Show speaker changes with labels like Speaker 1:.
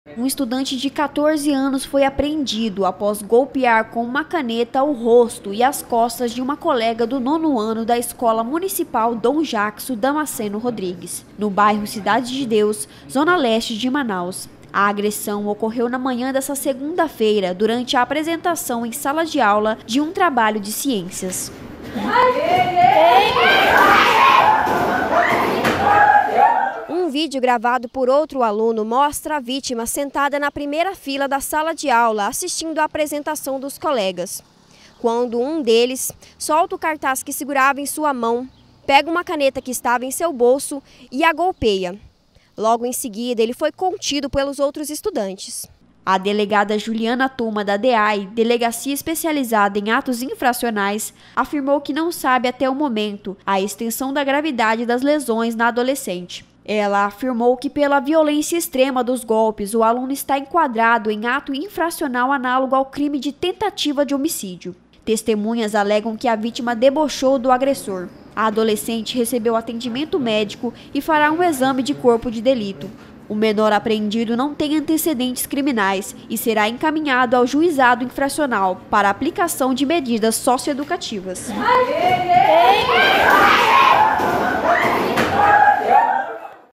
Speaker 1: Um estudante de 14 anos foi apreendido após golpear com uma caneta o rosto e as costas de uma colega do 9º ano da Escola Municipal Dom Jackson Damasceno Rodrigues, no bairro Cidade de Deus, zona leste de Manaus. A agressão ocorreu na manhã dessa segunda-feira, durante a apresentação em sala de aula de um trabalho de ciências.
Speaker 2: Um vídeo gravado por outro aluno mostra a vítima sentada na primeira fila da sala de aula, assistindo à apresentação dos colegas. Quando um deles solta o cartaz que segurava em sua mão, pega uma caneta que estava em seu bolso e a golpeia. Logo em seguida, ele foi contido pelos outros estudantes.
Speaker 1: A delegada Juliana Tuma, da DEAI, Delegacia Especializada em Atos Infracionais, afirmou que não sabe até o momento a extensão da gravidade das lesões na adolescente. Ela afirmou que, pela violência extrema dos golpes, o aluno está enquadrado em ato infracional análogo ao crime de tentativa de homicídio. Testemunhas alegam que a vítima debochou do agressor. A adolescente recebeu atendimento médico e fará um exame de corpo de delito. O menor apreendido não tem antecedentes criminais e será encaminhado ao juizado infracional para aplicação de medidas socioeducativas.